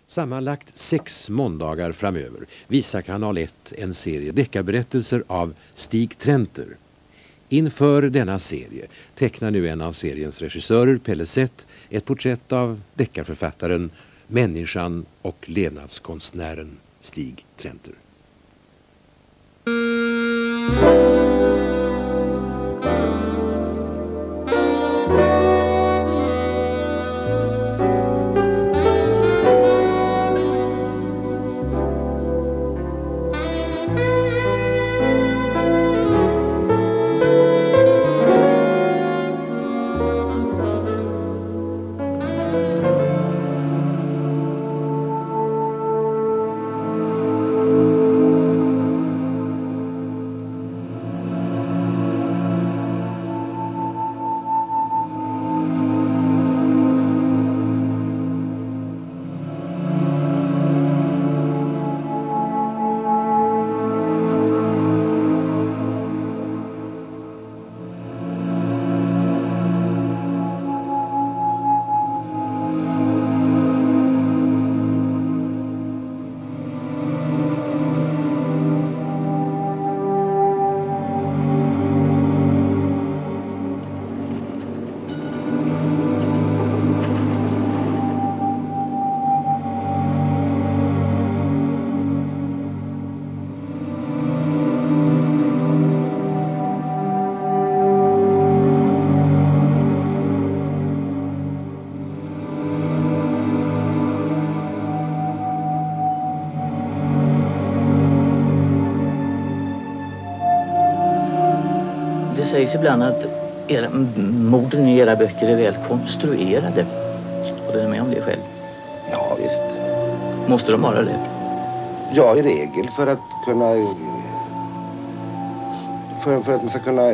Sammanlagt 6 måndagar framöver visar Kanal 1 en serie deckarberättelser av Stig Trenter. Inför denna serie tecknar nu en av seriens regissörer, Pelle Sett, ett porträtt av deckarförfattaren, människan och levnadskonstnären Stig Trenter. Det sägs ibland att morden i era böcker är väl konstruerade. Håller ni med om det själv? Ja, visst. Måste de vara det? Ja, i regel för att kunna... För att man ska kunna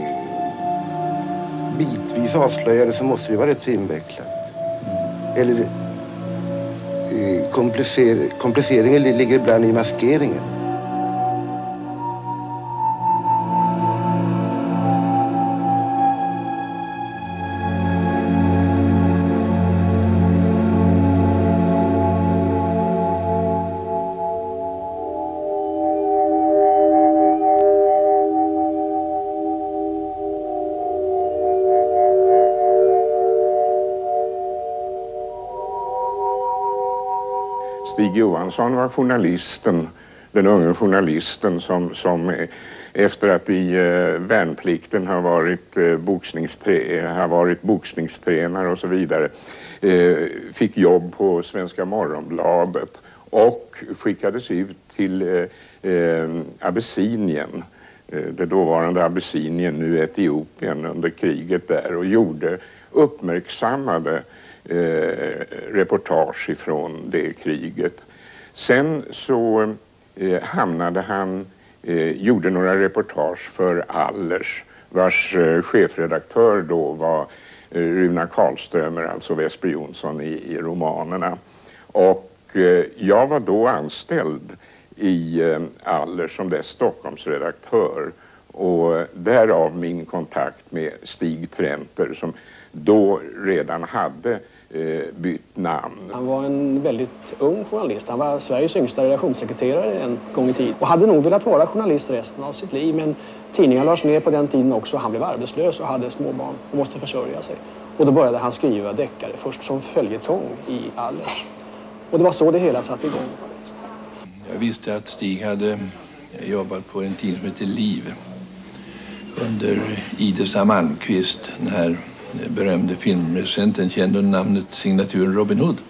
bitvis avslöja det så måste det vara rätt så invecklat. Eller kompliceringen ligger ibland i maskeringen. Stig Johansson var journalisten, den unge journalisten som efter att i värnplikten har varit boxningstränare och så vidare fick jobb på Svenska Morgonbladet och skickades ut till Abessinien, det dåvarande Abessinien, nu Etiopien, under kriget där, och gjorde uppmärksammade reportage ifrån det kriget. Sen så hamnade han, gjorde några reportage för Allers, vars chefredaktör då var Runa Karlströmer, alltså Vesper Jonsson i romanerna. Och jag var då anställd i Allers som dess Stockholmsredaktör, och därav min kontakt med Stig Trenter som då redan hade bytt namn. Han var en väldigt ung journalist. Han var Sveriges yngsta redaktionssekreterare en gång i tiden. Och hade nog velat vara journalist resten av sitt liv. Men tidningar lades ner på den tiden också. Han blev arbetslös och hade småbarn och måste försörja sig. Och då började han skriva deckare, först som följetong i Allers. Och det var så det hela satt igång. Jag visste att Stig hade jobbat på en tidning som heter Liv under Idesa Malmqvist, den här berömde filmrecensenten, känd under namnet signaturen Robin Hood.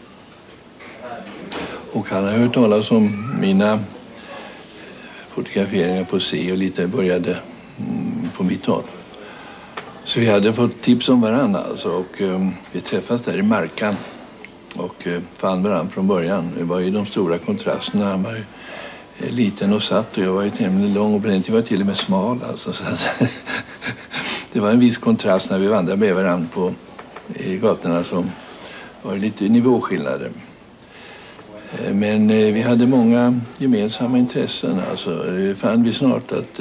Och han har hört talas om mina fotograferingar på C och lite började på mitt håll. Så vi hade fått tips om varandra alltså, och vi träffades där i Markan och fann varandra från början. Det var ju de stora kontrasterna. Han var ju liten och satt och jag var ju tämligen lång och på den tiden var jag till och med smal alltså, så att det var en viss kontrast när vi vandrade med varandra på gatorna som var lite nivåskillnader. Men vi hade många gemensamma intressen. Alltså, fann vi snart att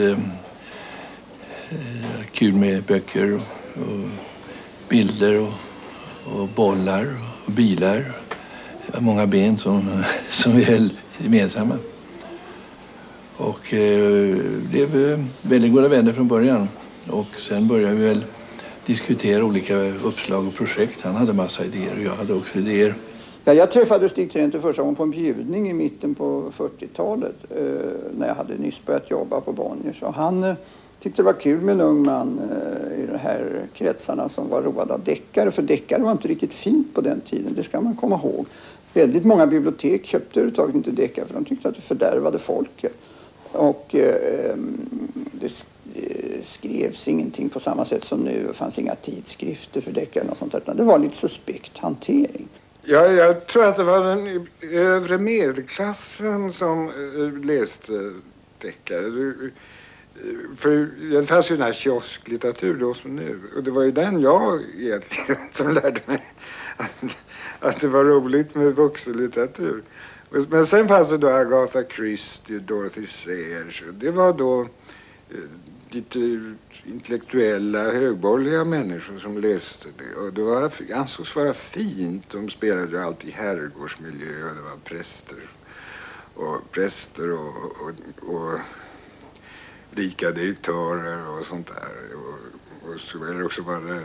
kul med böcker och bilder och bollar och bilar. många ben som vi höll gemensamma. Och blev väldigt goda vänner från början. Och sen började vi väl diskutera olika uppslag och projekt. Han hade massa idéer och jag hade också idéer. Ja, jag träffade Stig Trenter första gången på en bjudning i mitten på 40-talet när jag hade nyss börjat jobba på Bonniers. Och han tyckte det var kul med en ung man i de här kretsarna som var roade av deckare. För deckare var inte riktigt fint på den tiden, det ska man komma ihåg. Väldigt många bibliotek köpte överhuvudtaget inte deckare för de tyckte att det fördärvade folket. Och det skrevs ingenting på samma sätt som nu. Det fanns inga tidskrifter för deckare och sånt där. Det var lite suspekt hantering. Ja, jag tror att det var den övre medelklassen som läste deckare. För det fanns ju den här kiosklitteratur då som nu. Och det var ju den jag egentligen som lärde mig att det var roligt med vuxenlitteratur. Men sen fanns det då Agatha Christie, Dorothy Sayers. Det var då lite intellektuella, högborgerliga människor som läste det. Och det var, ansågs vara fint. De spelade ju alltid i herrgårdsmiljö och det var präster och rika direktörer och sånt där. Och så var det också bara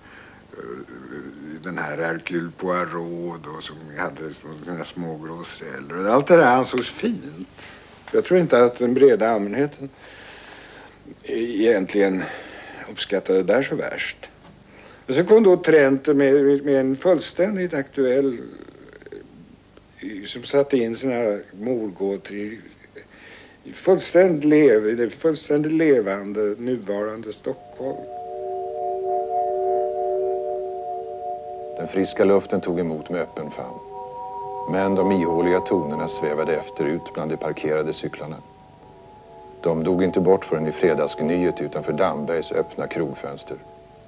den här Hercule Poirot då, som hade sådana små gråceller. Allt det där ansågs fint. Jag tror inte att den breda allmänheten egentligen uppskattade det där så värst. Och så kom då Trenter med en fullständigt aktuell som satte in sina morgåtor i fullständigt levande nuvarande Stockholm. Den friska luften tog emot med öppen famn. Men de ihåliga tonerna svävade efter ut bland de parkerade cyklarna. De dog inte bort förrän i fredagsgnyet utanför Dambergs öppna krogfönster.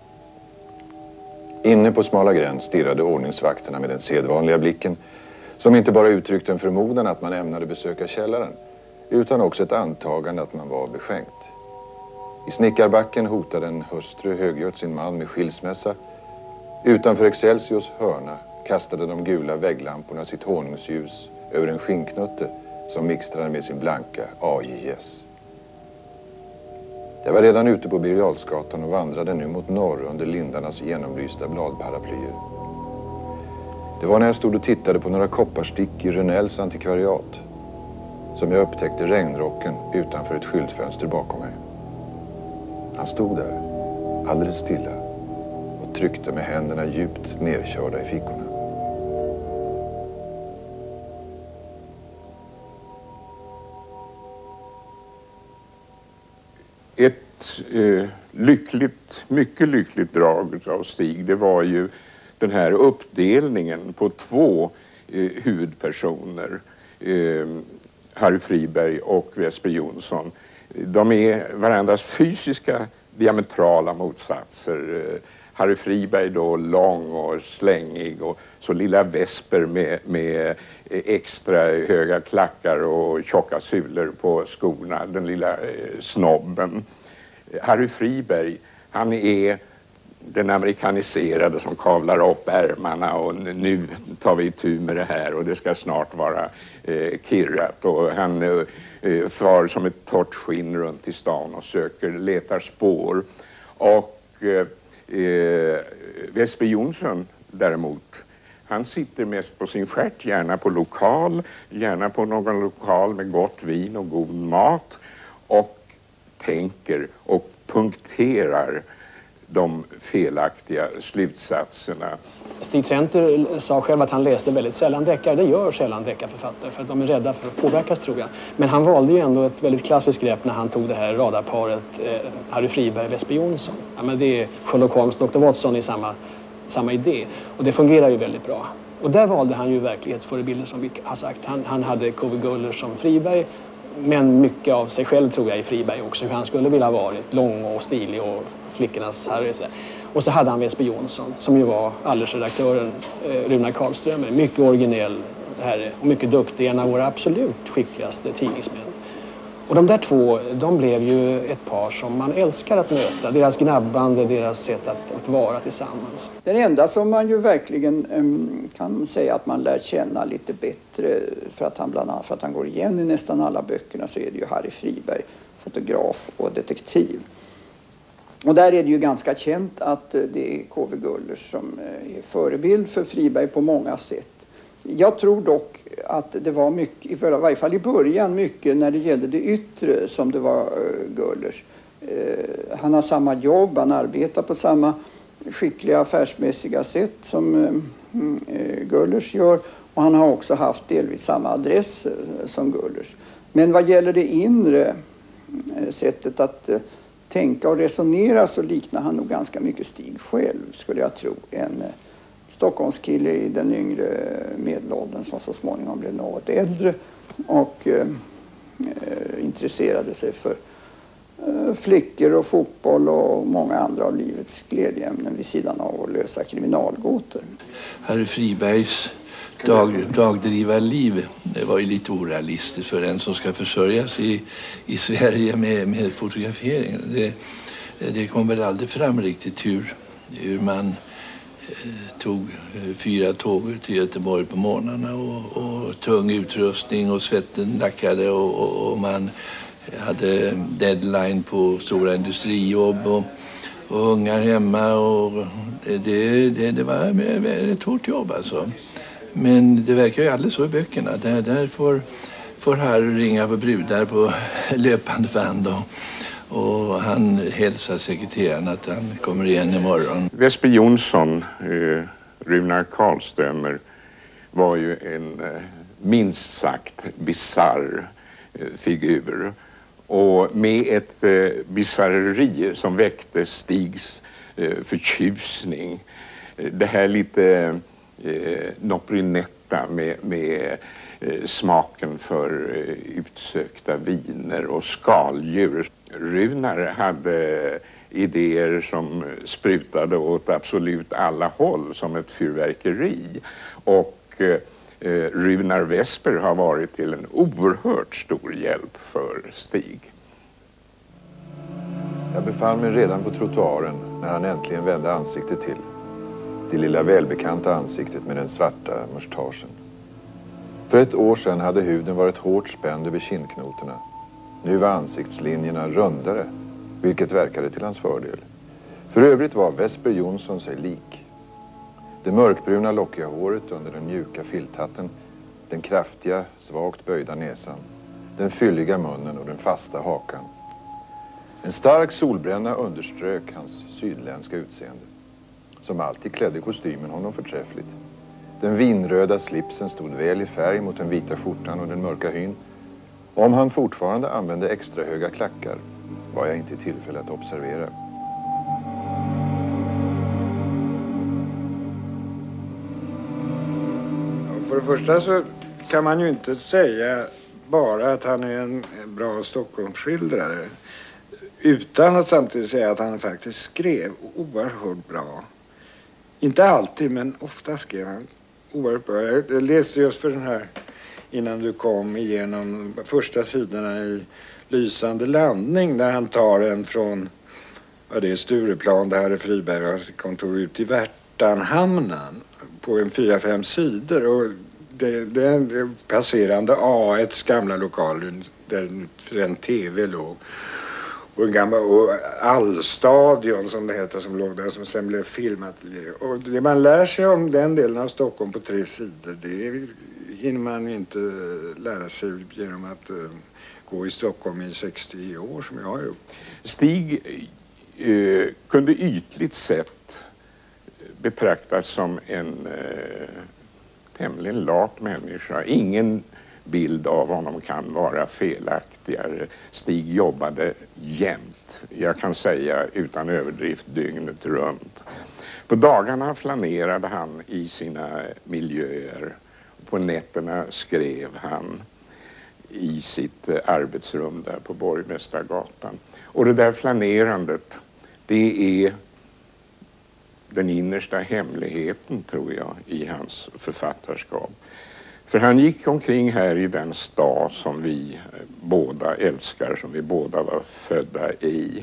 Inne på smala gräns stirrade ordningsvakterna med den sedvanliga blicken som inte bara uttryckte en förmodan att man ämnade besöka källaren utan också ett antagande att man var beskänkt. I Snickarbacken hotade en hustru högljutt sin man med skilsmässa. Utanför Excelsiors hörna kastade de gula vägglamporna sitt honungsljus över en skinknutte som mixtrade med sin blanka AJS. Jag var redan ute på Birger Jarlsgatan och vandrade nu mot norr under lindarnas genomlysta bladparaplyer. Det var när jag stod och tittade på några kopparstick i Rönnells antikvariat som jag upptäckte regnrocken utanför ett skyltfönster bakom mig. Han stod där, alldeles stilla, och tryckte med händerna djupt nerkörda i fickorna. Ett mycket lyckligt drag av Stig, det var ju den här uppdelningen på två huvudpersoner, Harry Friberg och Vesper Jonsson. De är varandras fysiska diametrala motsatser. Harry Friberg då lång och slängig och så lilla Vesper med extra höga klackar och tjocka sulor på skorna, den lilla snobben. Harry Friberg, han är den amerikaniserade som kavlar upp ärmarna och nu tar vi itu med det här och det ska snart vara kirrat, och han far som ett torrt skinn runt i stan och letar spår. Och Vesper Jonsson däremot, han sitter mest på sin stjärt, gärna på någon lokal med gott vin och god mat, och tänker och punkterar de felaktiga slutsatserna. Stig Trenter sa själv att han läste väldigt sällan deckare. Det gör sällan deckarförfattare för att de är rädda för att påverkas, tror jag. Men han valde ju ändå ett väldigt klassiskt grepp när han tog det här radarparet Harry Friberg och Vesper Jonsson. Ja, men det är Sherlock Holmes och Dr. Watson i samma idé. Och det fungerar ju väldigt bra. Och där valde han ju verklighetsförebilder, som vi har sagt. Han hade K.V. Guller som Friberg, men mycket av sig själv tror jag i Friberg också, hur han skulle vilja ha varit, lång och stilig och flickornas Harry. Och så hade han Vesper Jonsson som ju var alldersredaktören Runar Karlströmer, mycket originell herre och mycket duktig, en av våra absolut skickligaste tidningsmän. Och de där två, de blev ju ett par som man älskar att möta. Deras gnabbande, deras sätt att vara tillsammans. Den enda som man ju verkligen kan säga att man lär känna lite bättre, för att han bland annat för att han går igen i nästan alla böckerna, så är det ju Harry Friberg, fotograf och detektiv. Och där är det ju ganska känt att det är K.V. Gullers som är förebild för Friberg på många sätt. Jag tror dock att det var mycket, i varje fall i början, mycket när det gällde det yttre som det var Gullers. Han har samma jobb, han arbetar på samma skickliga affärsmässiga sätt som Gullers gör, och han har också haft delvis samma adress som Gullers. Men vad gäller det inre sättet att tänka och resonera så liknar han nog ganska mycket Stig själv, skulle jag tro. En Stockholmskille i den yngre medelåldern som så småningom blev något äldre och intresserade sig för flickor och fotboll och många andra av livets glädjeämnen vid sidan av att lösa kriminalgåtor. Harry Fribergs dagdrivarliv var ju lite orealistiskt för en som ska försörja sig i Sverige med fotografering. Det kom väl aldrig fram riktigt hur man tog 4 tåg till Göteborg på morgnarna och tung utrustning och svetten lackade och man hade deadline på stora industrijobb och ungar hemma och det var ett hårt jobb alltså. Men det verkar ju aldrig så i böckerna. Där får Harry ringa på brudar på löpande band och han hälsar sekreteraren att han kommer igen imorgon. Vesper Jonsson, Runar Karlströmer, var ju en minst sagt bizarr figur. Och med ett bizarreri som väckte Stigs förtjusning. Det här lite nopprinetta med smaken för utsökta viner och skaldjur. Runar hade idéer som sprutade åt absolut alla håll som ett fyrverkeri. Och Runar Vesper har varit till en oerhört stor hjälp för Stig. Jag befann mig redan på trottoaren när han äntligen vände ansiktet till. Det lilla välbekanta ansiktet med den svarta mustaschen. För ett år sedan hade huden varit hårt spänd över kindknotorna. Nu var ansiktslinjerna rundare, vilket verkade till hans fördel. För övrigt var Vesper Jonsson sig lik. Det mörkbruna lockiga håret under den mjuka filthatten, den kraftiga, svagt böjda näsan, den fylliga munnen och den fasta hakan. En stark solbränna underströk hans sydländska utseende. Som alltid klädde kostymen honom förträffligt. Den vinröda slipsen stod väl i färg mot den vita skjortan och den mörka hyn. Om han fortfarande använde extra höga klackar var jag inte i tillfälle att observera. För det första så kan man ju inte säga bara att han är en bra Stockholmsskildrare utan att samtidigt säga att han faktiskt skrev oerhört bra. Inte alltid, men ofta skrev han oerhört bra. Jag läste just för den här, innan du kom, igenom första sidorna i Lysande landning där han tar en från det är Stureplan där Harry Friberg har sitt kontor ut i Värtanhamnen på en 4-5 sidor. Och det är en passerande A1s gamla lokal där en tv låg. Och en gammal Allstadion som det heter som låg där som sen blev filmat. Och det man lär sig om den delen av Stockholm på 3 sidor det hinner man inte lära sig genom att gå i Stockholm i 60 år som jag har gjort. Stig kunde ytligt sett betraktas som en tämligen lat människa. Ingen bild av honom kan vara felaktigare. Stig jobbade jämt. Jag kan säga utan överdrift dygnet runt. På dagarna flanerade han i sina miljöer. På nätterna skrev han i sitt arbetsrum där på Borgmästargatan. Och det där flanerandet, det är den innersta hemligheten tror jag i hans författarskap. För han gick omkring här i den stad som vi båda älskar, som vi båda var födda i.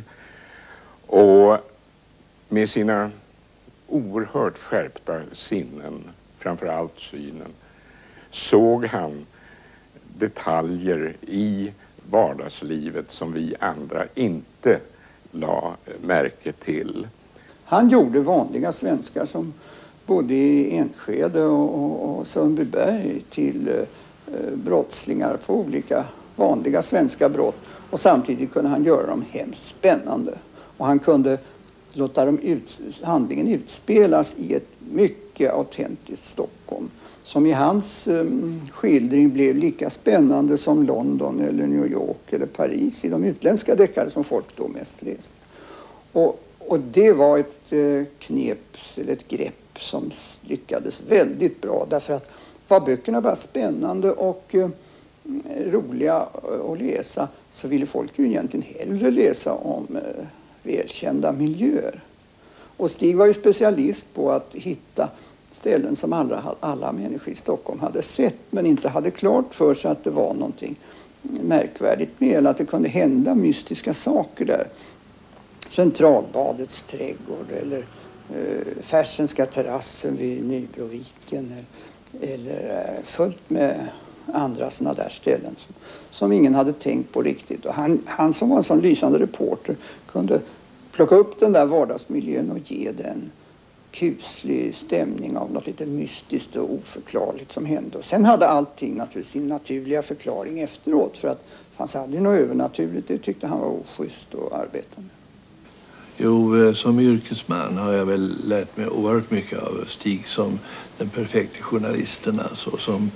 Och med sina oerhört skärpta sinnen, framförallt synen, såg han detaljer i vardagslivet som vi andra inte la märke till. Han gjorde vanliga svenskar som bodde i Enskede och Sundbyberg till brottslingar på olika vanliga svenska brott. Och samtidigt kunde han göra dem hemskt spännande. Och han kunde låta handlingen utspelas i ett mycket autentiskt Stockholm. Som i hans skildring blev lika spännande som London eller New York eller Paris i de utländska deckare som folk då mest läste. Och det var ett knep eller ett grepp som lyckades väldigt bra, därför att var böckerna bara spännande och roliga att läsa, så ville folk ju egentligen hellre läsa om välkända miljöer. Och Stig var ju specialist på att hitta ställen som alla människor i Stockholm hade sett men inte hade klart för sig att det var någonting märkvärdigt med, eller att det kunde hända mystiska saker där. Centralbadets trädgård eller Färsenska terrassen vid Nybroviken eller fullt med andra sådana där ställen som ingen hade tänkt på riktigt. Och han som var en sån lysande reporter kunde plocka upp den där vardagsmiljön och ge den kuslig stämning av något lite mystiskt och oförklarligt som hände. Och sen hade allting naturligtvis sin naturliga förklaring efteråt, för att det fanns aldrig något övernaturligt. Det tyckte han var oschysst att arbeta med. Jo, som yrkesman har jag väl lärt mig oerhört mycket av Stig som den perfekta journalisten, alltså, som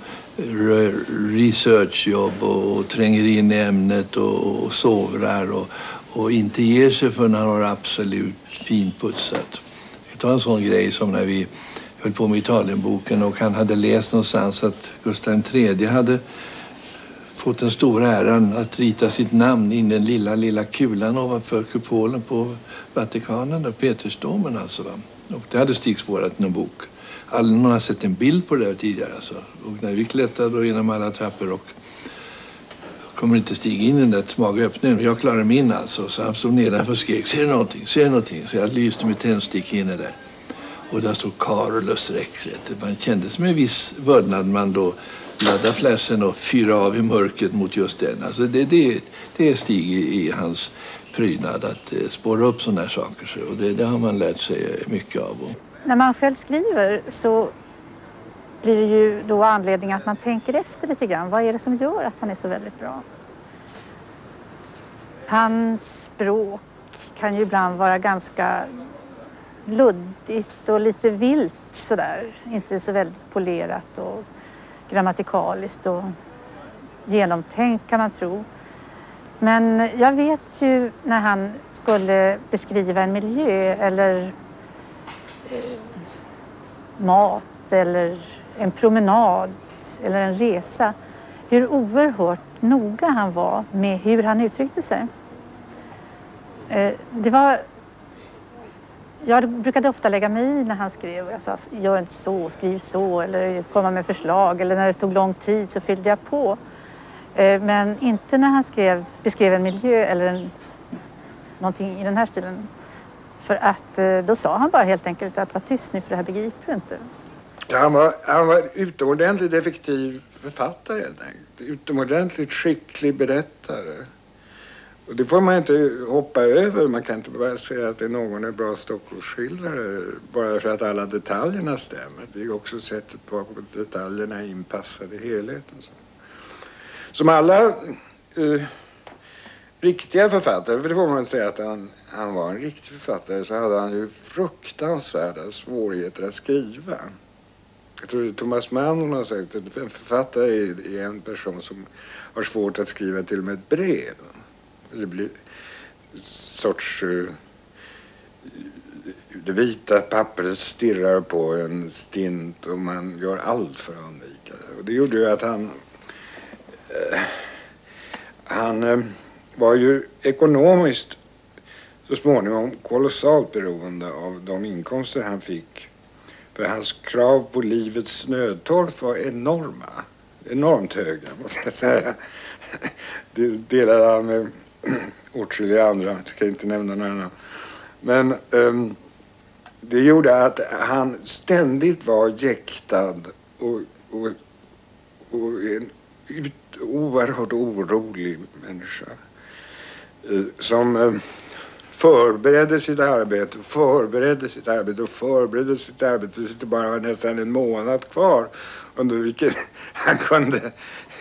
researchjobb och tränger in i ämnet och sovrar och inte ger sig för när han har absolut finputsat. Jag tar en sån grej som när vi höll på med Italienboken och han hade läst någonstans att Gustav III hade fått den stora äran att rita sitt namn in i den lilla kulan ovanför kupolen på Vatikanen, där Petersdomen alltså. Va? Och det hade Stig spårat i en bok. Någon har sett en bild på det där tidigare alltså. Och när vi klättrade då genom alla trappor och kommer inte Stig in i den där smaga öppningen. Jag klarade mig in alltså. Så han stod nedanför och skrek, ser du någonting? Ser du någonting? Så jag lyste med tändstick inne där. Och där stod Carolus Rex. Man kände som en viss vördnad man då ladda flashen och fyra av i mörkret mot just den. Alltså det är Stig i hans prydnad att spåra upp sådana här saker. Och det har man lärt sig mycket av. När man själv skriver så blir det ju då anledning att man tänker efter lite grann. Vad är det som gör att han är så väldigt bra? Hans språk kan ju ibland vara ganska luddigt och lite vilt sådär. Inte så väldigt polerat och grammatikaliskt och genomtänkt kan man tro. Men jag vet ju när han skulle beskriva en miljö eller mat eller en promenad eller en resa, hur oerhört noga han var med hur han uttryckte sig. Jag brukade ofta lägga mig i när han skrev och jag sa, gör inte så, skriv så, eller komma med förslag, eller när det tog lång tid så fyllde jag på. Men inte när han beskrev en miljö eller någonting i den här stilen. För att då sa han bara helt enkelt att var tyst nu, för det här begriper du inte. Ja, han var utomordentligt effektiv författare helt enkelt. Utomordentligt skicklig berättare. Och det får man inte hoppa över. Man kan inte bara säga att någon är bra Stockholmsskildrare bara för att alla detaljerna stämmer. Det är också sättet på att detaljerna är inpassade i helheten. Som alla riktiga författare, för det får man säga att han var en riktig författare, så hade han ju fruktansvärda svårigheter att skriva. Jag tror Thomas Mann har sagt att en författare är en person som har svårt att skriva till och med ett brev. Det blir sorts... det vita pappret stirrar på en stint och man gör allt för att undvika det. Och det gjorde ju att han var ju ekonomiskt så småningom kolossalt beroende av de inkomster han fick. För hans krav på livets nödtorft var enorma. enormt höga, måste jag säga. Det delade han med åtskilliga andra, jag ska inte nämna några namn. Men det gjorde att han ständigt var jäktad och en oerhört orolig människa. Som förberedde sitt arbete. Det bara var nästan en månad kvar under vilken han kunde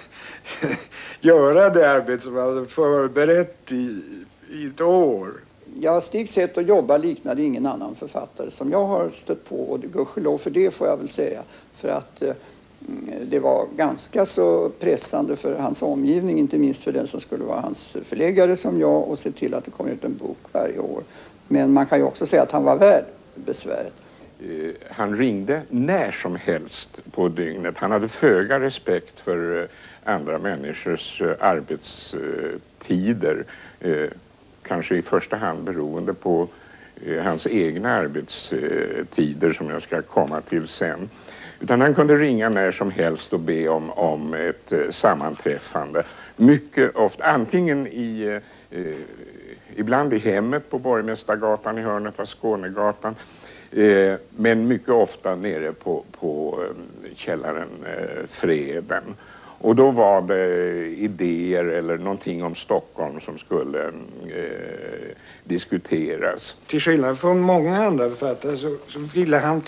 göra det arbete som han hade förberett i ett år. Ja, Stigs sätt att jobba liknade ingen annan författare som jag har stött på, och gudskelov för det får jag väl säga. För att det var ganska så pressande för hans omgivning, inte minst för den som skulle vara hans förläggare som jag, och se till att det kom ut en bok varje år. Men man kan ju också säga att han var värd besväret. Han ringde när som helst på dygnet. Han hade föga respekt för andra människors arbetstider. Kanske i första hand beroende på hans egna arbetstider som jag ska komma till sen. Utan han kunde ringa när som helst och be om ett sammanträffande. Mycket ofta, antingen ibland i hemmet på Borgmästargatan i hörnet av Skånegatan. Men mycket ofta nere på källaren Freden. Och då var det idéer eller någonting om Stockholm som skulle diskuteras. Till skillnad från många andra författare så ville han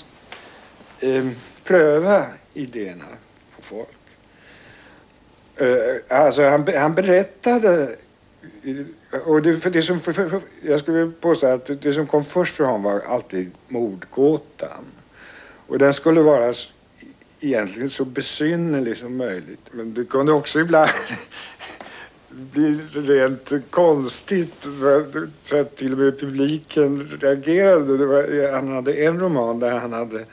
pröva idéerna på folk. Alltså han berättade, och jag skulle påstå att det som kom först för honom var alltid mordgåtan. Och den skulle vara egentligen så besynnerlig som möjligt. Men det kunde också ibland bli rent konstigt, så att till och med publiken reagerade. Han hade en roman där han hade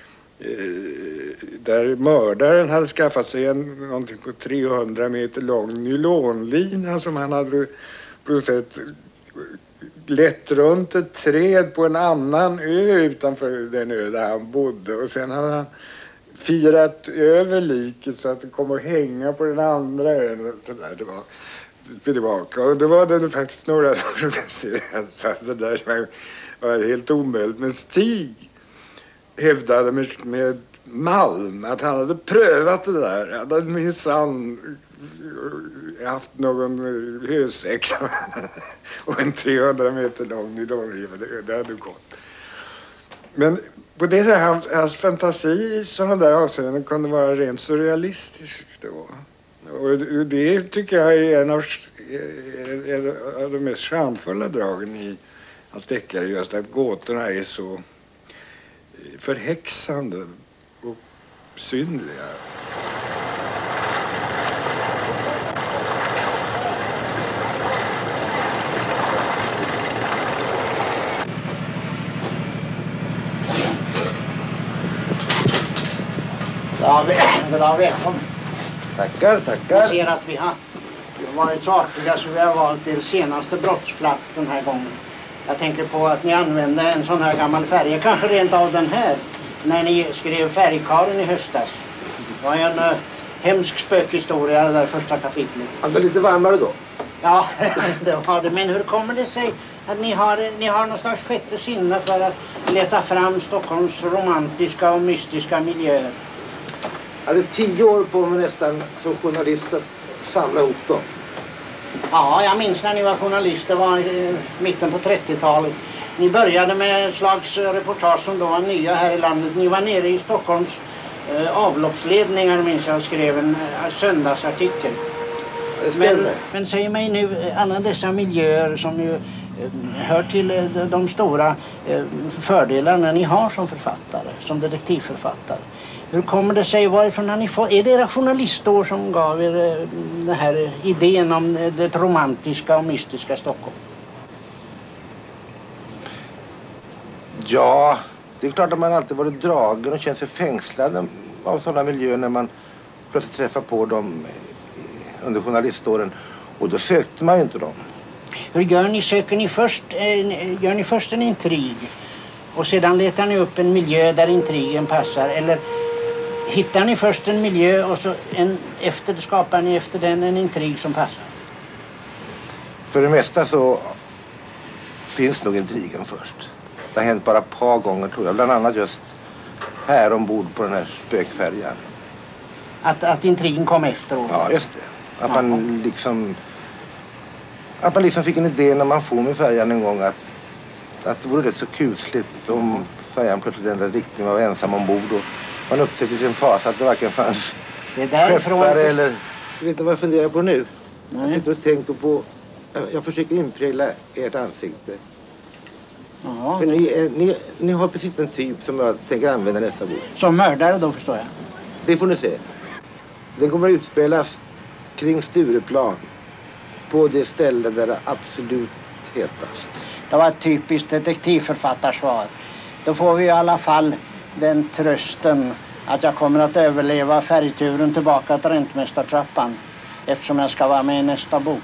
där mördaren hade skaffat sig någonting på 300 meter lång nylonlina som han hade på något sätt lett runt ett träd på en annan ö utanför den ö där han bodde, och sen hade han firat över liket så att det kom att hänga på den andra ön. Det var tillbaka, och då var det faktiskt några som protesterade, så att det där var helt omöjligt. Men Stig hävdade med Malm att han hade prövat det där. Han hade minsann haft någon hösäck och en 300 meter lång nylonriva. Det hade gått. Men på det sättet hans fantasi i sådana där avseenden kunde vara rent surrealistisk då. Och det tycker jag är en av de mest charmfulla dragen i hans deckare, just att gåtorna är så förhäxande och synliga. Ja, välkommen. Tackar. Jag ser att vi har varit så artiga så vi har valt er senaste brottsplats den här gången. Jag tänker på att ni använde en sån här gammal färg, kanske rent av den här, när ni skrev Färgkaren i höstas. Det var en hemsk spökhistoria, det där första kapitlet. Han var lite varmare då? Ja, det var det. Men hur kommer det sig att ni har någon slags sjätte sinne för att leta fram Stockholms romantiska och mystiska miljöer? Jag hade 10 år på mig nästan som journalist att samla ihop dem. Ja, jag minns när ni var journalister, var i mitten på 30-talet. Ni började med ett slags reportage som då var nya här i landet. Ni var nere i Stockholms avloppsledningar, minns jag, skrev en söndagsartikel. Men säg mig nu, alla dessa miljöer som ju hör till de stora fördelarna ni har som författare, som detektivförfattare. Hur kommer det sig, varifrån har ni fått, är det era journalistår som gav er den här idén om det romantiska och mystiska Stockholm? Ja, det är klart att man alltid varit dragen och känt sig fängslad av sådana miljöer när man plötsligt träffar på dem under journaliståren. Och då sökte man ju inte dem. Hur gör ni? Söker ni först en intrig och sedan letar ni upp en miljö där intrigen passar? Eller hittar ni först en miljö och så skapar ni efter den en intrig som passar? För det mesta så finns nog intrigen först. Det har hänt bara ett par gånger tror jag. Bland annat just här ombord på den här spökfärjan. Att intrigen kom efteråt? Ja, just det. Att man liksom fick en idé när man for med färjan en gång att det vore rätt så kusligt om färjan plötsligt ändrade riktning och var ensam ombord. Och man upptäckte sin fas att det varken fanns skeppare eller... Du vet inte vad jag funderar på nu? Nej. Jag sitter och tänker på... Jag försöker inprägla ert ansikte. Ja. För ni har precis en typ som jag tänker använda nästa bok. Som mördare då förstår jag. Det får ni se. Den kommer att utspelas kring Stureplan. På det ställe där det absolut hetast. Det var ett typiskt detektivförfattarsvar. Då får vi i alla fall den trösten att jag kommer att överleva färgturen tillbaka till Rentmästartrappan. Eftersom jag ska vara med i nästa bok.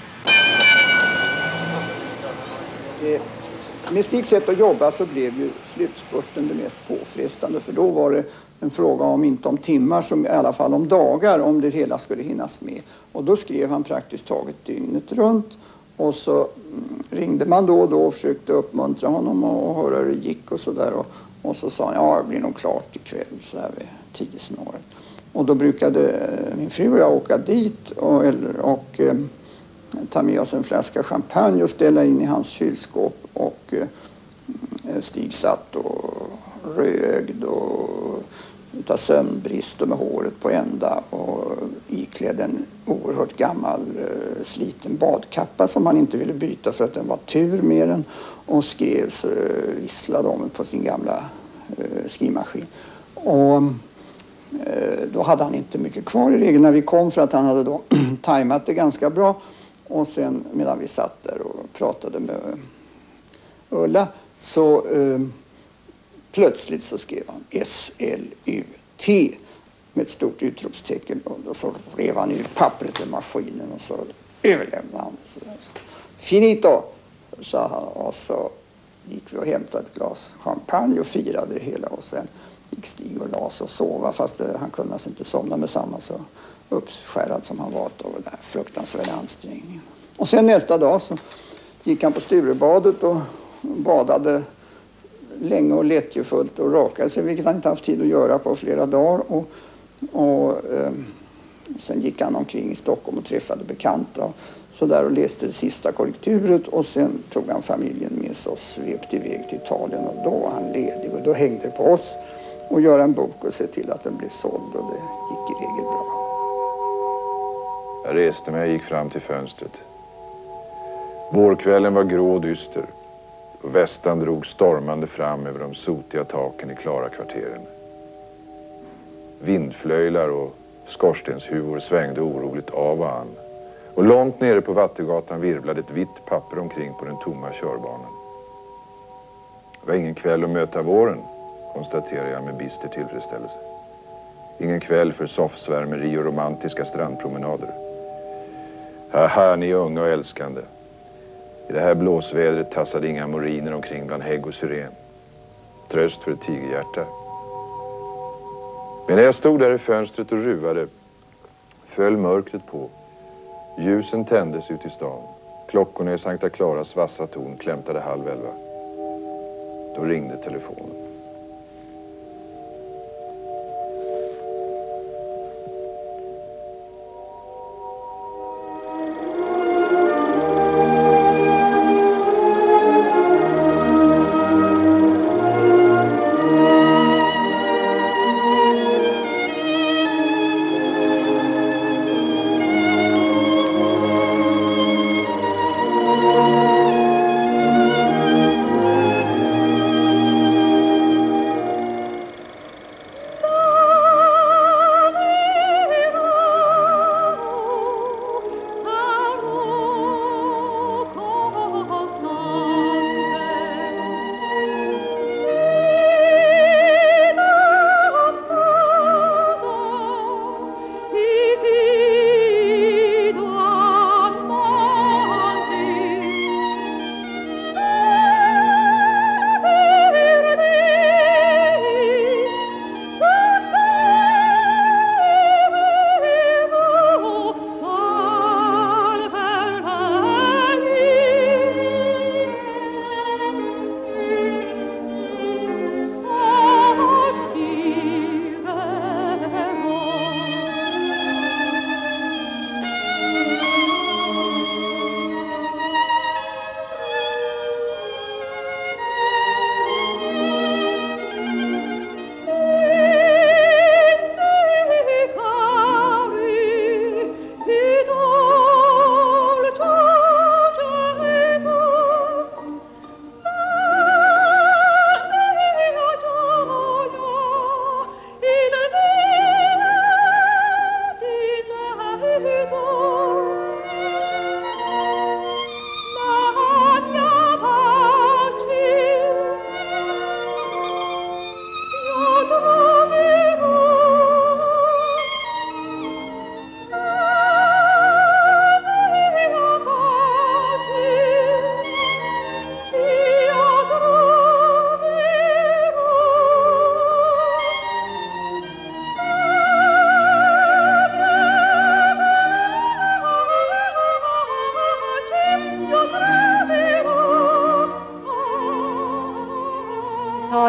Med Stigs sätt att jobba så blev ju slutspurten det mest påfrestande. För då var det en fråga om inte om timmar, som i alla fall om dagar, om det hela skulle hinnas med. Och då skrev han praktiskt taget dygnet runt. Och så ringde man då och då och försökte uppmuntra honom och höra hur det gick och sådär. Och så sa han, ja det blir nog klart ikväll så här vid 10-snåret. Och då brukade min fru och jag åka dit och ta med oss en flaska champagne och ställa in i hans kylskåp. Och Stig satt och rögd och utav sömnbrist och med håret på ända och iklädd en oerhört gammal sliten badkappa som han inte ville byta för att den var tur med den, och skrev så visslade om på sin gamla skrivmaskin. Och då hade han inte mycket kvar i regel när vi kom, för att han hade då tajmat det ganska bra. Och sen medan vi satt där och pratade med Ulla så plötsligt så skrev han SLUT med ett stort utropstecken och så rev han ur pappret i maskinen och så överlämnade han det sådär. Finito, sa han, och så gick vi och hämtade ett glas champagne och firade det hela, och sen gick Stig och las och sova, fast han kunde alltså inte somna med samma, så uppskärrad som han var av den här fruktansvärda ansträngningen. Och sen nästa dag så gick han på Sturebadet och badade länge och lättjefullt och rakade sig, vilket han inte haft tid att göra på flera dagar. Sen gick han omkring i Stockholm och träffade bekanta så där och läste det sista korrekturet, och sen tog han familjen med sig och svepte iväg till Italien, och då var han ledig och då hängde det på oss att göra en bok och se till att den blev såld, och det gick i regel bra. Jag reste mig och gick fram till fönstret. Vårkvällen var grå och dyster och västan drog stormande fram över de sotiga taken i Klara-kvarteren. Vindflöjlar och skorstenshuvor svängde oroligt av och an, och långt nere på Vattegatan virvlade ett vitt papper omkring på den tomma körbanan. Det var ingen kväll att möta våren, konstaterar jag med bister tillfredsställelse. Ingen kväll för soffsvärmeri och romantiska strandpromenader. Haha, ni är unga och älskande. I det här blåsvädret tassade inga moriner omkring bland hägg och syren. Tröst för ett tigerhjärta. Men när jag stod där i fönstret och ruvade föll mörkret på. Ljusen tändes ut i stan. Klockorna i Sankta Claras vassa torn klämtade 22:30. Då ringde telefonen.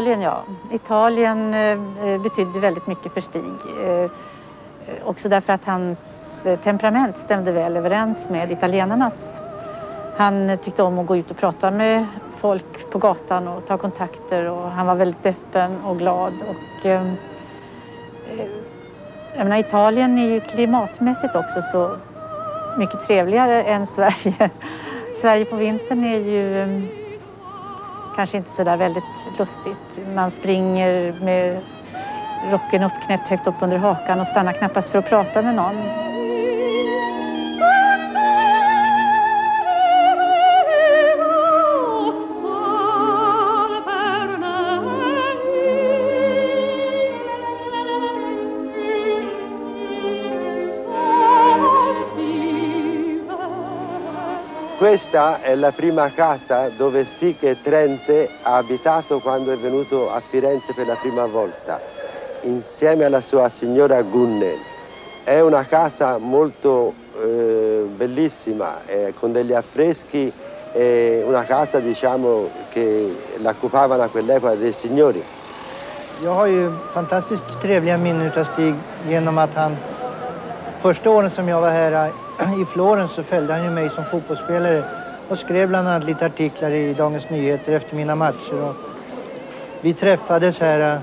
Italien, ja. Italien betydde väldigt mycket för Stig. Också därför att hans temperament stämde väl överens med italienarnas. Han tyckte om att gå ut och prata med folk på gatan och ta kontakter. Och han var väldigt öppen och glad. Och, jag menar, Italien är ju klimatmässigt också så mycket trevligare än Sverige. Sverige på vintern är ju kanske inte så där väldigt lustigt. Man springer med rocken uppknäppt högt upp under hakan och stannar knappast för att prata med någon. Questa è la prima casa dove Stig Trente ha abitato quando è venuto a Firenze per la prima volta, insieme alla sua signora Gunnel. È una casa molto bellissima, con degli affreschi, una casa diciamo che l'occupavano a quell'epoca dei signori. Jag har ju fantastiskt trevliga minnen av Stig genom att han första åren som jag var här i Florens så följde han ju mig som fotbollsspelare och skrev bland annat lite artiklar i Dagens Nyheter efter mina matcher. Och vi träffades här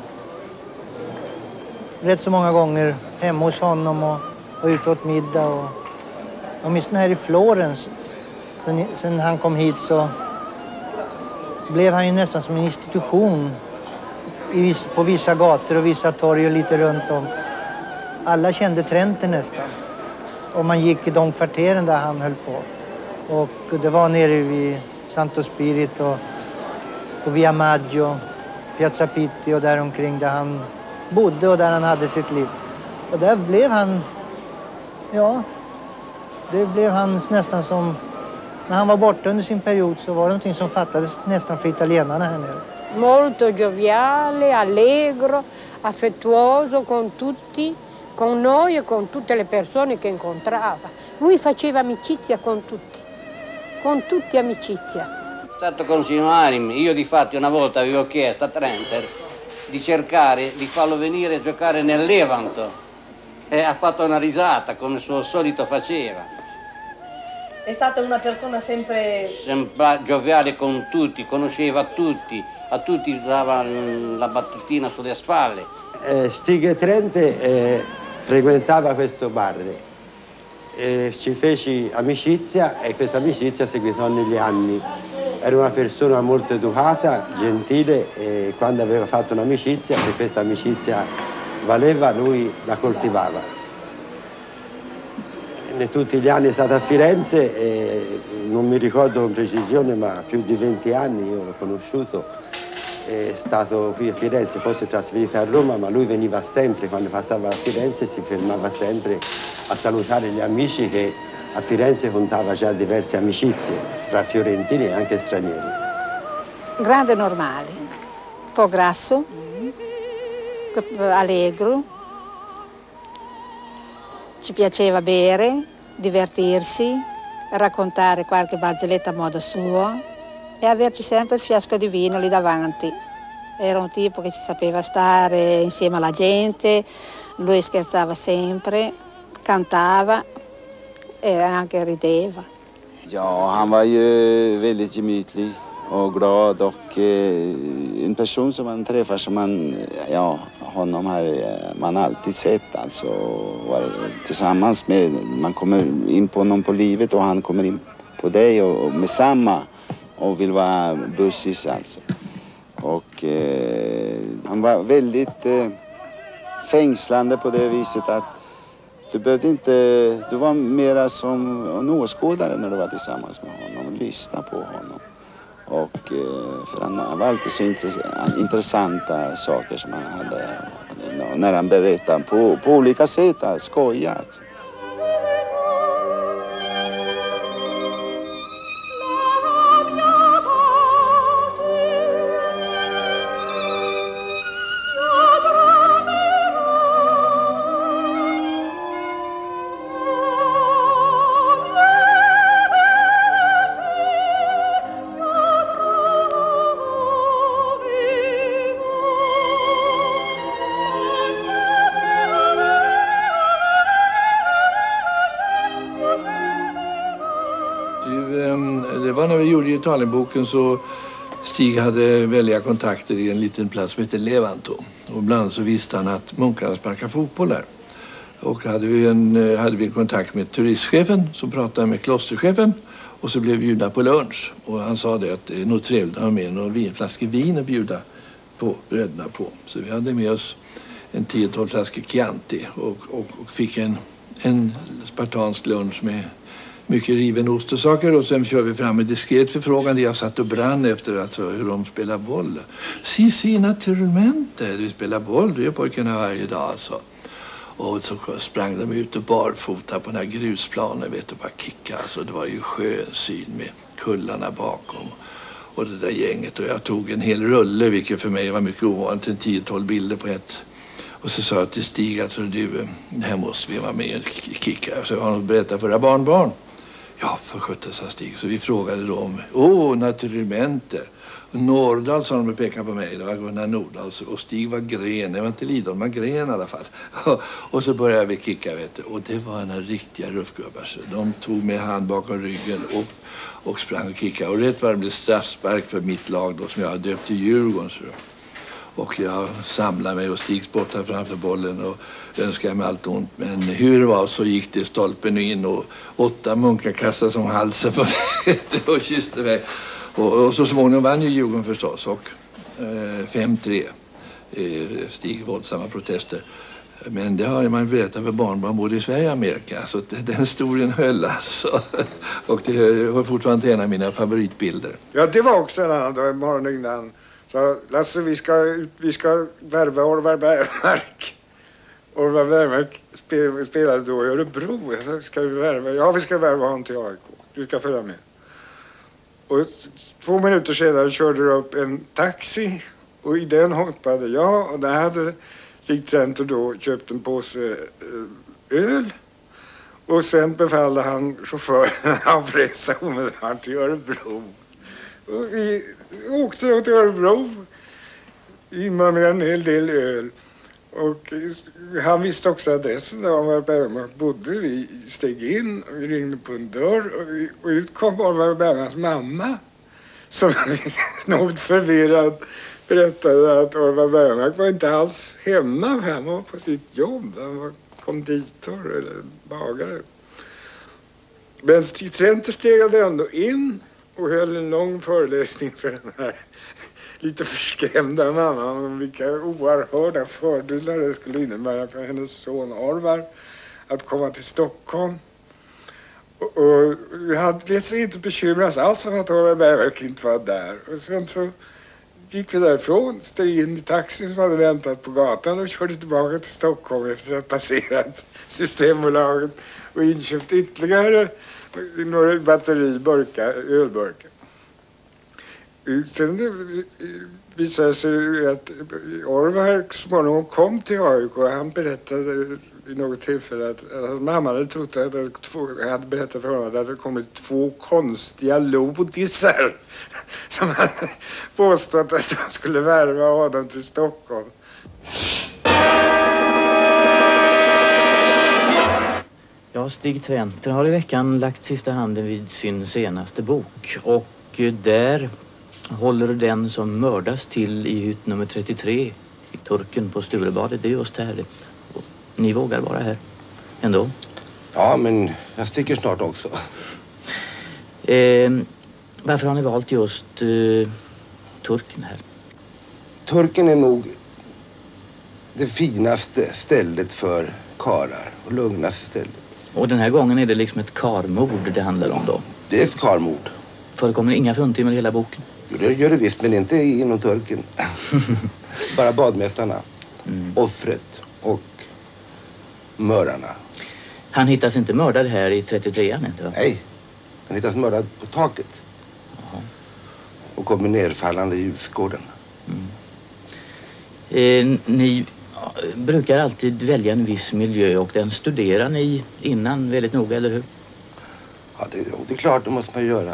rätt så många gånger hemma hos honom och ute åt middag. Och åtminstone här i Florens, sen han kom hit så blev han ju nästan som en institution på vissa gator och vissa torg och lite runt om. Alla kände Trente nästan. Och man gick i de kvarteren där han höll på. Och det var nere vid Santo Spirit och på Via Maggio, Piazza Pitti och där omkring där han bodde och där han hade sitt liv. Och där blev han, ja, det blev han nästan som, när han var borta under sin period så var det någonting som fattades nästan för italienarna här nere. Molto gioviale, allegro, affettuoso con tutti. Con noi e con tutte le persone che incontrava. Lui faceva amicizia con tutti amicizia. È stato consigliarmi, io di fatti una volta avevo chiesto a Trenter di cercare di farlo venire a giocare nel Levanto e ha fatto una risata come suo solito faceva. È stata una persona sempre gioviale con tutti, conosceva tutti, a tutti dava la battutina sulle spalle. Stig Trente frequentava questo bar, ci feci amicizia e questa amicizia seguitò negli anni. Era una persona molto educata, gentile e quando aveva fatto un'amicizia, se questa amicizia valeva, lui la coltivava. Tutti gli anni è stato a Firenze e non mi ricordo con precisione, ma più di 20 anni io l'ho conosciuto. È stato qui a Firenze, poi si è trasferito a Roma, ma lui veniva sempre, quando passava a Firenze si fermava sempre a salutare gli amici che a Firenze contava già diverse amicizie, tra fiorentini e anche stranieri. Grande normale, un po' grasso, allegro, ci piaceva bere, divertirsi, raccontare qualche barzelletta a modo suo e averci sempre il fiasco di vino lì davanti. Era un tipo che ci sapeva stare insieme alla gente, lui scherzava sempre, cantava e anche rideva. Ja, han var ju väldigt gemytlig och glad och en person som man träffar som man, ja, honom har man alltid sett alltså, tillsammans med, man kommer in på honom på livet och han kommer in på dig och med samma och vill vara bussis alltså. Och han var väldigt fängslande på det viset att du var mera som en åskådare när du var tillsammans med honom och lyssna på honom. Och för han var alltid så intressanta saker som han hade när han berättade på olika sätt, skoja alltså. 11 när vi gjorde Italienboken så Stig hade väldiga kontakter i en liten plats som heter Levanto. Och ibland så visste han att munkarna sparkade fotboll där. Och hade vi kontakt med turistchefen som pratade med klosterchefen. Och så blev vi bjudna på lunch. Och han sa det att det är nog trevligt att ha med några flaskor vin att bjuda på bröderna på. Så vi hade med oss en 10-12 flaskor Chianti och fick en spartansk lunch med mycket riven ost och saker. Och sen kör vi fram en diskret förfrågan. Jag satt och brann efter att hur de spelar boll. Si, naturalmente. Vi spelar boll, det gör pojkarna varje dag alltså. Och så sprang de ut och barfota på den här grusplanen, vet du, bara kicka. Alltså det var ju skön syn med kullarna bakom. Och det där gänget. Och jag tog en hel rulle, vilket för mig var mycket ovanligt. 10-12 bilder på ett. Och så sa jag till Stig att du, här måste vi vara med och kicka. Så har de berättat för våra barnbarn. Ja, för 17 sa Stig. Så vi frågade dem. Naturalmente. Nordahl sa de och pekade på mig. Det var Gunnar Nordahl. Och Stig var Gren. Det var inte Lidholm, men Gren i alla fall. Och så började vi kicka, vet du. Och det var en riktiga ruffgubbar. Så de tog med hand bakom ryggen och sprang och kickade. Och rätt var det blev straffspark för mitt lag då, som jag hade döpt till Djurgården. Så. Och jag samlade mig och Stig spottade framför bollen och önskade mig allt ont. Men hur det var så gick det stolpen in och 8 munkar kastade som halsen på mig och kysste mig. Och så småningom vann ju Djurgården förstås och 5-3 Stig våldsamma protester. Men det har man berättat för barnbarn både i Sverige och Amerika. Så den historien höll alltså. Och det var fortfarande en av mina favoritbilder. Ja, det var också en annan dag, morgonen innan. Så Lasse, vi ska värva Orvar Bergmark. Orvar Bergmark spelade då i Örebro. Jag sa, ska vi värva? Ja, vi ska värva honom till AIK. Du ska följa med. Och 2 minuter senare körde det upp en taxi. Och i den hoppade jag. Och där hade Stig Trenter då köpt en påse öl. Och sen befallde han chauffören att resa omedelbart till Örebro. Och vi åkte då till Örebro. Med en hel del öl. Och han visste också adressen där Orvar Bergmark bodde. Vi steg in och vi ringde på en dörr. Och ut kom Orvar Bergmarks mamma. Som något förvirrad berättade att Orvar Bergmark var inte alls hemma. Han var på sitt jobb. Han var konditor eller bagare. Men Stig Trenter stegade ändå in och höll en lång föreläsning för den här lite förskrämda mamman om vilka oerhörda fördelar det skulle innebära för hennes son Orvar att komma till Stockholm. Och vi hade sig inte bekymrat alls för att Orvar Bergmark inte var där. Och sen så gick vi därifrån, steg in i taxin som hade väntat på gatan och körde tillbaka till Stockholm efter att ha passerat Systembolaget och inköpt ytterligare några ölburkar. Sen visade sig att Orvar småningom kom till AIK och han berättade vid något tillfälle att mamma hade trott att hade berättat för honom att det hade kommit 2 konstiga lodisar som hade påstått att de skulle värva honom till Stockholm. Ja, Stig Trenter har i veckan lagt sista handen vid sin senaste bok och där håller den som mördas till i hytt nummer 33 i Turken på Sturebadet. Det är just härligt. Och ni vågar vara här ändå? Ja, men jag sticker snart också. Varför har ni valt just Turken här? Turken är nog det finaste stället för karar och lugnaste stället. Och den här gången är det liksom ett karmord det handlar om då? Det är ett karmord. Förekommer inga fruntimmer i hela boken? Jo, det gör det visst, men inte inom Turken. Bara badmästarna, offret och mördarna. Han hittas inte mördad här i 33an, inte va? Nej, han hittas mördad på taket. Jaha. Och kommer nerfallande i ljusgården. Ni brukar alltid välja en viss miljö och den studerar ni innan väldigt noga, eller hur? Ja, det är klart, det måste man göra.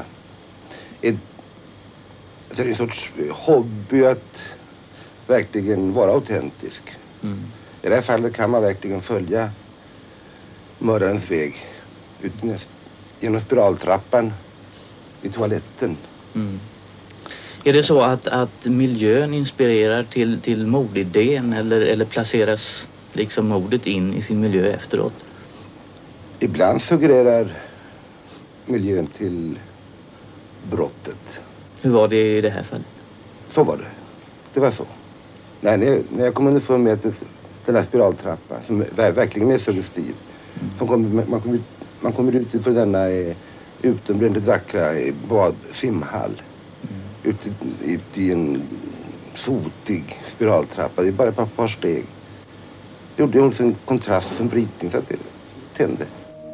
Det är en sorts hobby att verkligen vara autentisk. I det här fallet kan man verkligen följa mördarens väg genom spiraltrappan vid toaletten. Mm. Är det så att miljön inspirerar till mordidén eller placeras liksom mordet in i sin miljö efteråt? Ibland suggererar miljön till brottet. Hur var det i det här fallet? Så var det. Det var så. Nej, när jag kom underför med att den här spiraltrappan som verkligen är suggestiv. Som man kommer ut för denna utomordentligt vackra simhall. Ute i en sotig spiraltrappa. Det är bara ett par steg. Det gjorde en kontrast som brytning så att det tände.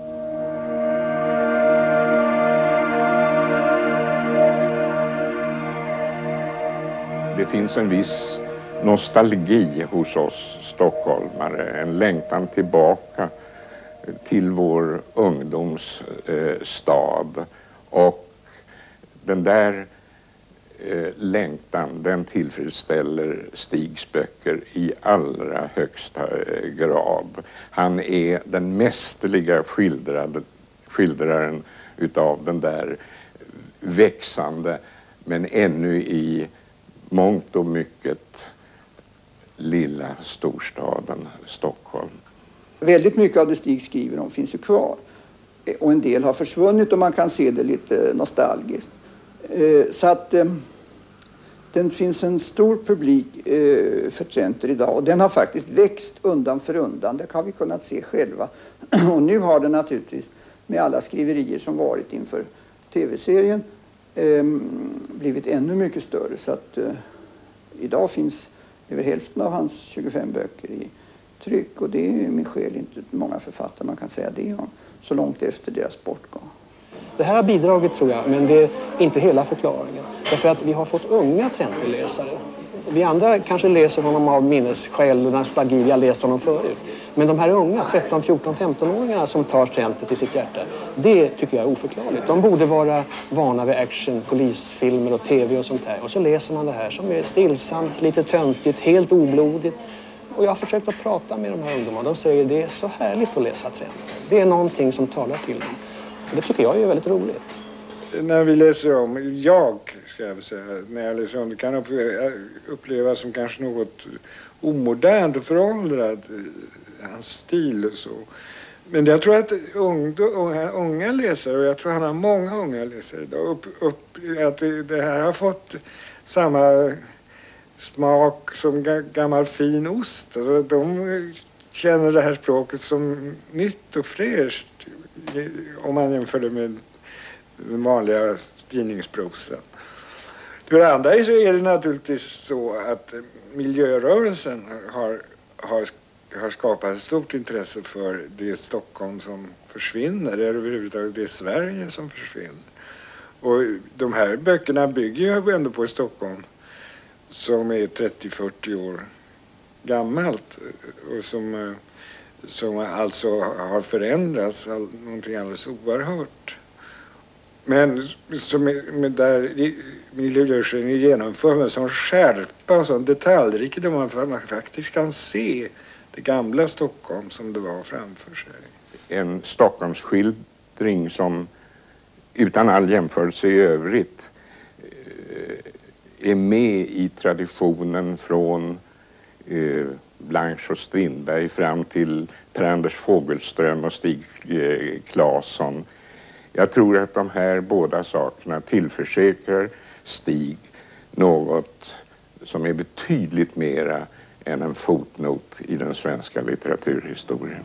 Det finns en viss nostalgi hos oss stockholmare, en längtan tillbaka till vår ungdomsstad. Och den där längtan, den tillfredsställer Stigs böcker i allra högsta grad. Han är den mästerliga skildraren utav den där växande men ännu i mångt och mycket lilla storstaden Stockholm. Väldigt mycket av det Stig skriver om finns ju kvar. Och en del har försvunnit och man kan se det lite nostalgiskt. Så att den finns en stor publik för Trenter idag. Och den har faktiskt växt undan för undan. Det har vi kunnat se själva. Och nu har den naturligtvis med alla skriverier som varit inför tv-serien blivit ännu mycket större. Så att idag finns över hälften av hans 25 böcker i tryck. Och det är med skäl inte många författare man kan säga det om. Så långt efter deras bortgång. Det här har bidragit tror jag, men det är inte hela förklaringen. Därför att vi har fått unga Trenter-läsare. Vi andra kanske läser honom av minnesskäl och nostalgi, vi har läst honom förut. Men de här unga, 13, 14, 15-åringarna som tar Trenter till sitt hjärta, det tycker jag är oförklarligt. De borde vara vana vid action, polisfilmer och tv och sånt här. Och så läser man det här som är stillsamt, lite töntigt, helt oblodigt. Och jag har försökt att prata med de här ungdomarna. De säger det är så härligt att läsa Trenter. Det är någonting som talar till dem. Och det tycker jag är väldigt roligt. När vi läser om, ska jag säga, när jag läser om det kan upplevas som kanske något omodernt och föråldrad, hans stil och så. Men jag tror att unga läsare, och jag tror han har många unga läsare idag, att det här har fått samma smak som gammal fin ost. Alltså, de känner det här språket som nytt och fräscht om man jämför det med den vanliga tidningsprosan. För det andra så är det naturligtvis så att miljörörelsen har skapat ett stort intresse för det Stockholm som försvinner, eller överhuvudtaget det Sverige som försvinner. Och de här böckerna bygger ju ändå på Stockholm som är 30-40 år gammalt och som alltså har förändrats någonting alldeles oerhört. Men som där miljörörelsen är genomförd med sån skärpa och sån detaljrikedom man faktiskt kan se det gamla Stockholm som det var framför sig. En Stockholmsskildring som utan all jämförelse i övrigt är med i traditionen från Blanche och Strindberg fram till Per-Anders Fogelström och Stig Claesson. Jag tror att de här båda sakerna tillförsäkrar Stig något som är betydligt mera än en fotnot i den svenska litteraturhistorien.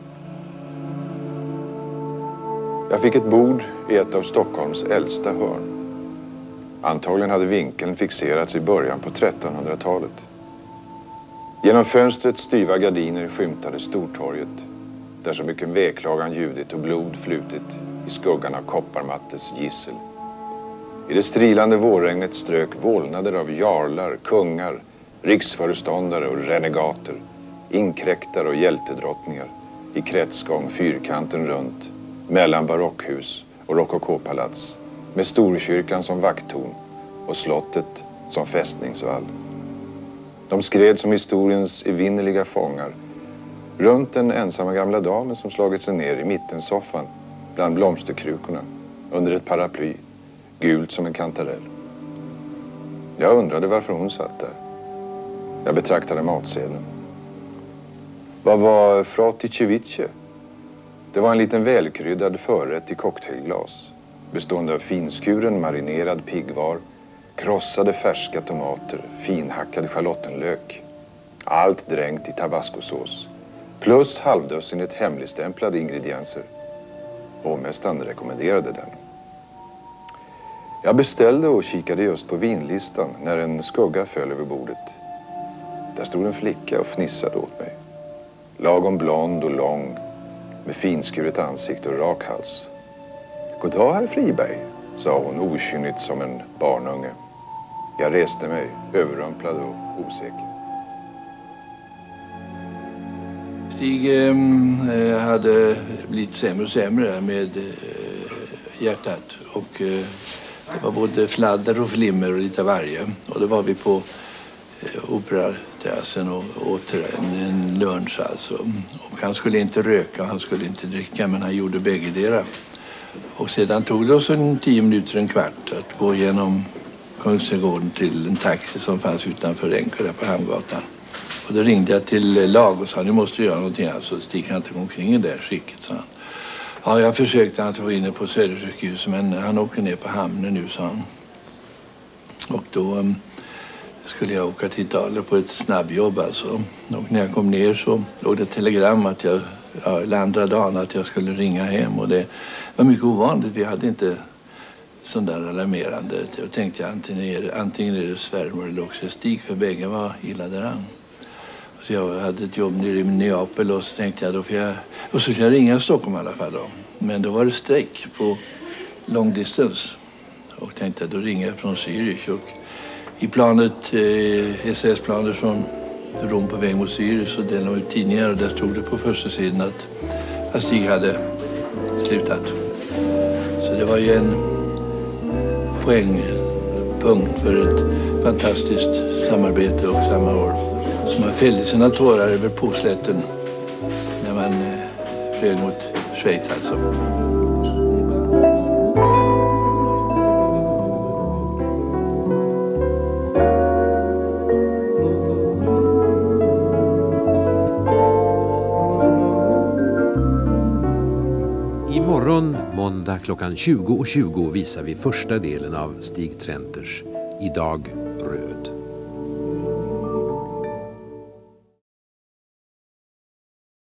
Jag fick ett bord i ett av Stockholms äldsta hörn. Antagligen hade vinkeln fixerats i början på 1300-talet. Genom fönstret styva gardiner skymtade Stortorget, där så mycket veklagan ljudit och blod flutit i skuggan av kopparmattes gissel. I det strilande vårregnet strök vålnader av jarlar, kungar, riksföreståndare och renegater, inkräktare och hjältedrottningar i kretsgång fyrkanten runt, mellan barockhus och rokokopalats, med Storkyrkan som vakttorn och slottet som fästningsvall. De skred som historiens evinnerliga fångar runt den ensamma gamla damen som slagit sig ner i mittensoffan bland blomsterkrukorna under ett paraply gult som en kantarell. Jag undrade varför hon satt där. Jag betraktade matsedeln. Vad var fraticevice? Det var en liten välkryddad förrätt i cocktailglas. Bestående av finskuren marinerad piggvar, krossade färska tomater, finhackad schalottenlök. Allt dränkt i tabascosås. Plus halvdussinet hemligstämplade ingredienser. Hovmästaren rekommenderade den. Jag beställde och kikade just på vinlistan när en skugga föll över bordet. Där stod en flicka och fnissade åt mig. Lagom blond och lång, med finskuret ansikte och rak hals. God dag, herr Friberg, sa hon okynnigt som en barnunge. Jag reste mig, överrumplad och osäker. Stig hade blivit sämre och sämre med hjärtat. Och det var både fladder och flimmer och lite varje. Och då var vi på operaterrassen och åt en lunch alltså. Och han skulle inte röka och han skulle inte dricka, men han gjorde bäggedera. Och sedan tog det oss 10 minuter, en kvart att gå igenom Kungsträdgården till en taxi som fanns utanför Enko där på Hamngatan. Och då ringde jag till lag och sa, ni måste göra någonting, alltså Stig kan inte gå omkring i det där skicket, sa han. Ja, jag försökte att få inne på Södersjukhus, men han åker ner på hamnen nu, sa han. Och då skulle jag åka till Italien på ett snabbjobb alltså. Och när jag kom ner så låg det ett telegram att jag, eller andra dagen, att jag skulle ringa hem. Och det var mycket ovanligt, vi hade inte sån där alarmerande. Jag tänkte antingen är det svärmor eller också Stig, för bägge var illa däran. Så jag hade ett jobb nere i Neapel och så tänkte jag då och så skulle jag ringa Stockholm i alla fall då. Men då var det strejk på long distance. Och tänkte jag då ringer jag från Zürich. Och i planet, SS-planer från Rom på väg mot Zürich, så delade de ut tidningar och där stod det på första sidan att Stig hade slutat. Så det var ju en poängpunkt för ett fantastiskt samarbete och samma år. Så man fällde sina tårar över Påslätten när man flög mot Schweiz alltså. Imorgon, måndag klockan 20:20 visar vi första delen av Stig Trenters Idag röd.